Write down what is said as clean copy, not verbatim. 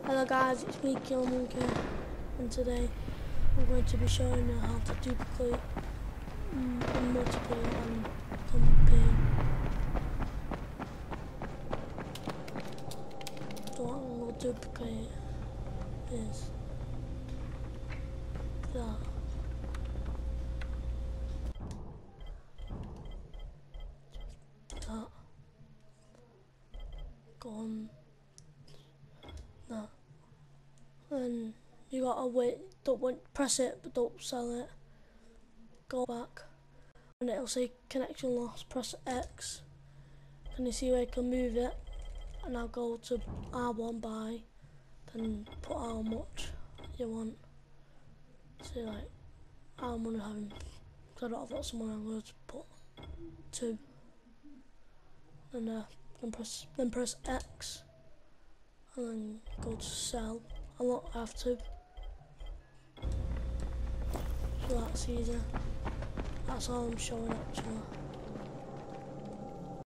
Hello guys, it's me Kill Monkey, and today I'm going to be showing you how to duplicate in multiplayer and campaign. So what I'm going to duplicate is that. Go on that. And you gotta wait, press it but don't sell it. Go back and it'll say connection lost, press X. Can you see where you can move it? And now go to R1 buy, then put how much you want. See like how much I'm having, because I don't have lots of money, I'm going to put 2. And then press X and then go to sell. I won't have to. So that's easy. That's all I'm showing actually.